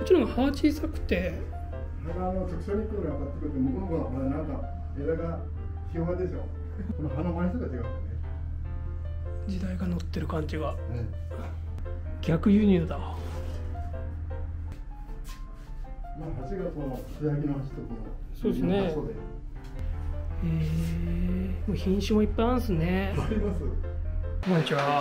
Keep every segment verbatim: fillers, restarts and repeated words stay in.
ちの方が葉は小さくて、 あの直射日光が当たってくると向こうの方がほらなんか枝がひ弱でしょ。この葉の枚数が違うんだよね。 時代が乗ってる感じが、 ね、 逆輸入だ。 まあ鉢がこの素焼きの鉢とこのそうですね。えー、もう品種もいっぱいあるんですね。 あります。 こんにちは。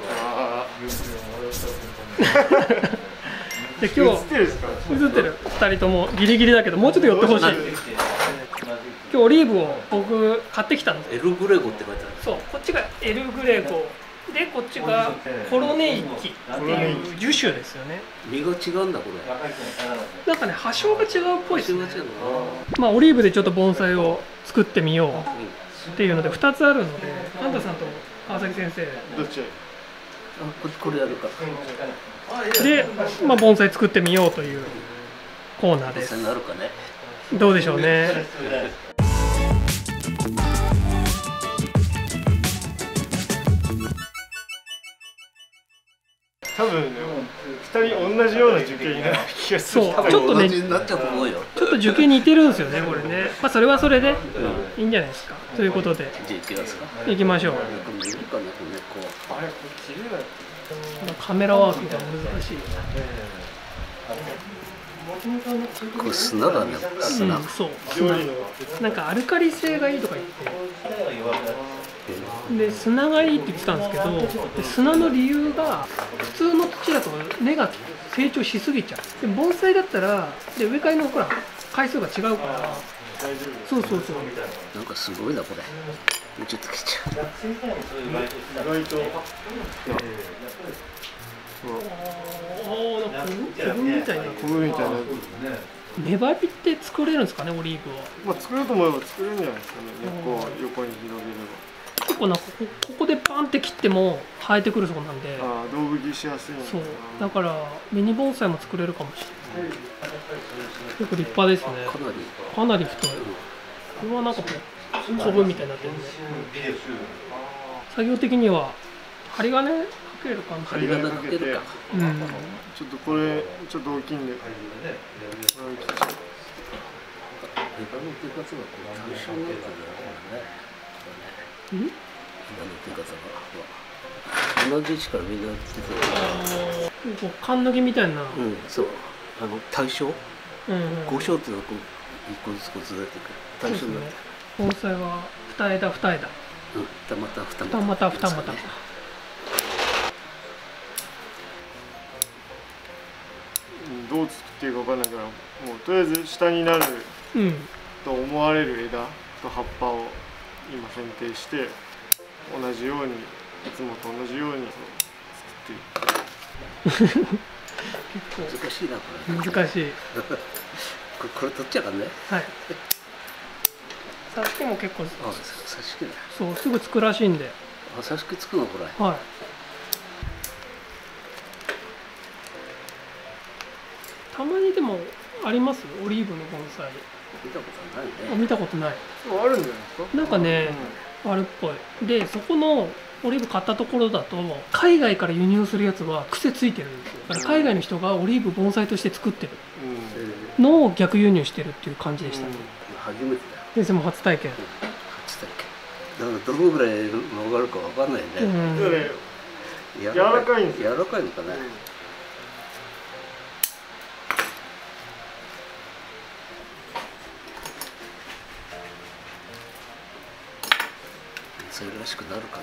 で今日映ってるですか？映ってる。二人ともギリギリだけどもうちょっと寄ってほしい。今日オリーブを僕買ってきたんで。 エルグレゴって書いてある。 そう、こっちがエルグレゴでこっちがコロネイキっていう樹種ですよね。 実が違うんだこれ。 なんかね葉性が違うっぽいですね。まあオリーブでちょっと盆栽を作ってみようっていうのでふたつあるので、ハンタさんと川崎先生どっち？ あ、ここれやるか。 で、まあ盆栽作ってみようというコーナーです。 なるかね。 どうでしょうね。 多分ね、二人同じような受験になる気がする。 そう、ちょっとね、ちょっと受験似てるんですよね、これね。まあそれはそれでいいんじゃないですか。ということで、行きましょう。カメラワークが難しい。 これ砂だね。砂。 うん、そう。砂。なんかアルカリ性がいいとか言って。で砂がいいって言ってたんですけど、で砂の理由が普通の土だと根が成長しすぎちゃう。で盆栽だったらで植え替えのほら回数が違うから。そうそうそう。 なんかすごいなこれ。もうちょっと切っちゃう。 意外と。 ああ、なんか小麦みたいな。 小麦みたいな。 粘りって作れるんですかね、オリーブは。 まあ作ろうと思えば作れるんじゃないですかね。根っこを横に広げれば。 結構なんかこここでパンって切っても生えてくるそうなんで。 ああ、胴吹きしやすいのかな。 そう。だからミニ盆栽も作れるかもしれない。結構立派ですね。 かなり。 かなり太い。これはなんかこうコブみたいになってるね。作業的には針金かける感じ。 針金かけるか。 うん。 ちょっとこれちょっと大きいんで。 うん？ 同じ位置からみんな出てる。缶抜きみたいな。 うん、そう。あの対象？ うん。 五章っていうのはこう一個ずつこうずれてくる。対象になって。 盆栽は二枝二枝。 うん。二股二股。二股二股。 どう作っていいかわかんないから、もうとりあえず下になると思われる枝と葉っぱを今剪定して、同じようにいつもと同じように作っていく。 難しいなこれ。 難しい。 これ取っちゃうからね。 はい。挿し木も結構。あ、 挿し木だ。 そう、すぐつくらしいんで。 あ、挿し木つくのこれ。 はい。たまにでもありますオリーブの盆栽。 見たことないね。 あ、見たことない。 あるんじゃないですか。 なんかね、うん、あるっぽい。で、そこのオリーブ買ったところだと海外から輸入するやつは癖ついてるんですよ。だから海外の人がオリーブ盆栽として作ってるのを逆輸入してるっていう感じでしたね。 うん、初めてだよ。 先生も初体験。 初体験。だからどのぐらい曲がるかわかんないね。うん、 柔らかいんですよ。 柔らかいのかね。うん、それらしくなるかね。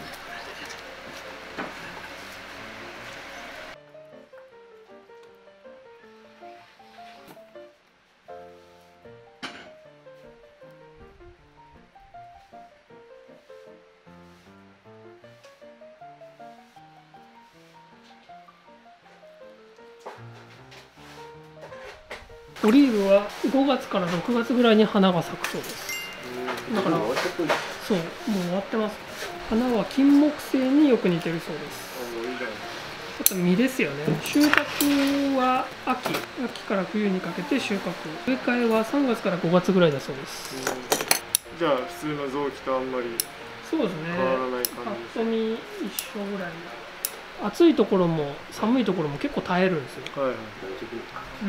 オリーブはごがつからろくがつぐらいに花が咲くそうです。だからそう、もう終わってます。花は金木犀によく似てるそうです。あと実ですよね。収穫は秋秋から冬にかけて収穫。植え替えはさんがつからごがつぐらいだそうです。 じゃあ普通の臓器とあんまりそうですね。 変わらない感じです。 ぱっと見一緒ぐらい。 暑いところも寒いところも結構耐えるんですよ。 はいはい。 うん、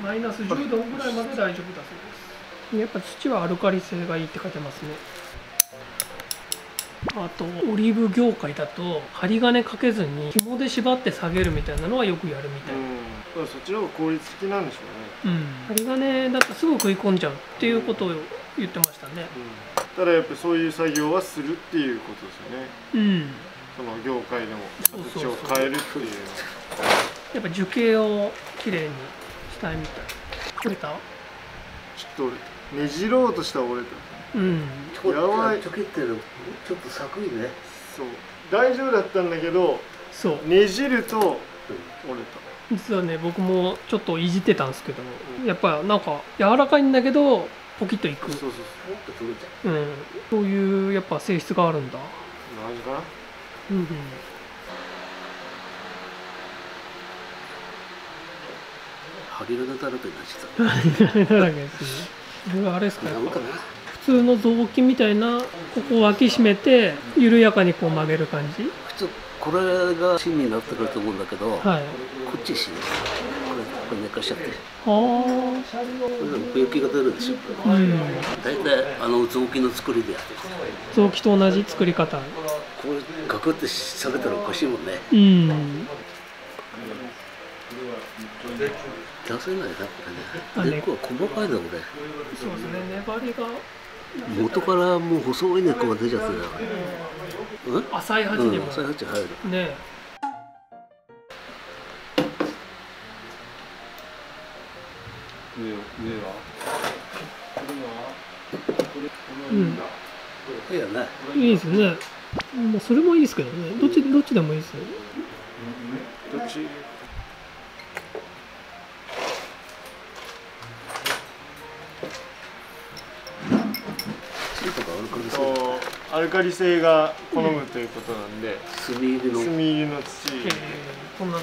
マイナスじゅうどぐらいまで大丈夫だそうです。やっぱ土はアルカリ性がいいって書いてますね。あとオリーブ業界だと針金かけずに紐で縛って下げるみたいなのはよくやるみたいな。 うん、そっちの方が効率的なんでしょうね。 うん、針金だとすぐ食い込んじゃうっていうことを言ってましたね。 うん、ただやっぱそういう作業はするっていうことですよね。 うん、 その業界でも形を変えるっていうの。 やっぱ樹形をきれいにしたいみたい。折れた？ ちょっと折れた。ねじろうとしたら折れた。 うん。 やばい。ちょけってる。ちょっと寒いね。 そう。大丈夫だったんだけど、 そう。 ねじると折れた。 実はね、僕もちょっといじってたんですけど、うん、やっぱなんか柔らかいんだけどポキッといく。 そうそうそう。うん。そういうやっぱ性質があるんだ。 何かな？ うんうん。 針金だらけになっちゃった。 針金だらけですね。これはあれですかね。普通の雑巾みたいなここを脇締めて緩やかにこう曲げる感じ。 普通これが芯になってくると思うんだけど、はい、こっち芯、これこれ寝かしちゃって。ああ。これで奥行きが出るでしょ。うん。大体あの雑巾の作りでやってる。 雑巾と同じ作り方。 これガクって下げたらおかしいもんね。 うん。 出せないなこれね。根っこは細かいだこれ。 そうですね。粘りが。 元からもう細い根っこが出ちゃってたよ。 うん？浅い鉢にも。 浅い鉢入る。 ね。 上上は。 うん。 いいよね。 いいですね。まあそれもいいですけどね。どっちどっちでもいいですよ。 どっち？アルカリ性が好むということなんで、 炭入りの炭入りの土。 こんなの。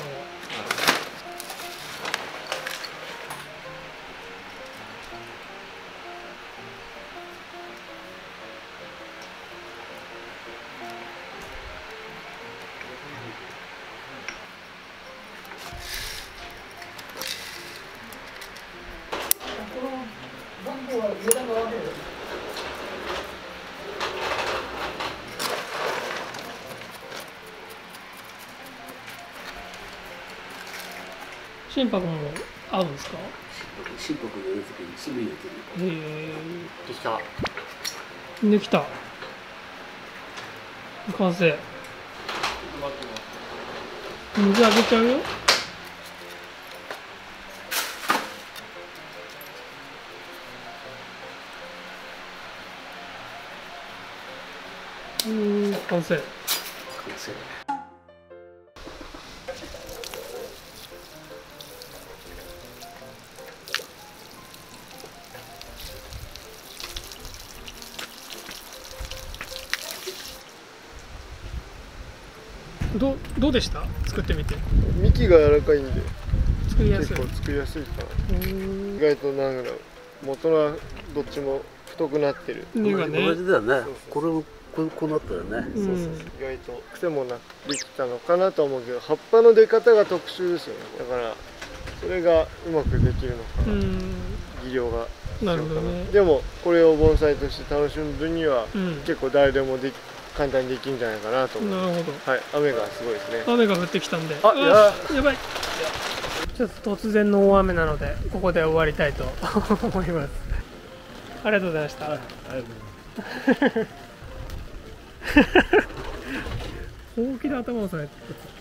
心拍も合うんですか？ 心拍入れるときにすぐ入れてる。 へえ。 できた。 できた。完成。水あげちゃうよ。うん、完成。完成。 どうどうでした？作ってみて。 幹が柔らかいんで作りやすい。 結構作りやすいかな。意外となんだろう、元はどっちも太くなってる。 同じだよね。これもこうなったよね。 そうそう。意外と癖もなくできたのかなと思うけど、葉っぱの出方が特殊ですよね。だからそれがうまくできるのかな。技量が。 なるほどね。 でもこれを盆栽として楽しむ分には結構誰でもでき簡単にできるんじゃないかなと思う。 なるほど。 はい、雨がすごいですね。 雨が降ってきたんで。 あ、や、 やばい。ちょっと突然の大雨なので、ここで終わりたいと思います。ありがとうございました。はい、ありがとうございます。本気で頭を押さえて。